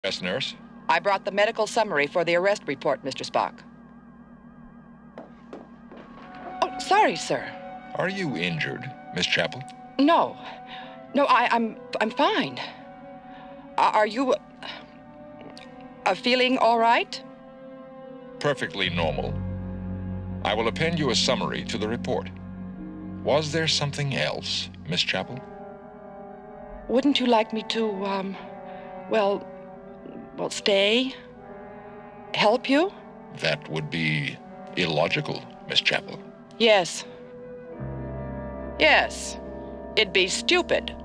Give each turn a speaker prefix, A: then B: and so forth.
A: Yes, nurse.
B: I brought the medical summary for the arrest report, Mr. Spock. Oh, sorry, sir.
A: Are you injured, Miss Chapel?
B: No. No, I'm fine. Are you feeling all right?
A: Perfectly normal. I will append you a summary to the report. Was there something else, Miss Chapel?
B: Wouldn't you like me to, well, stay? Help you?
A: That would be illogical, Miss Chapel.
B: Yes. Yes. It'd be stupid.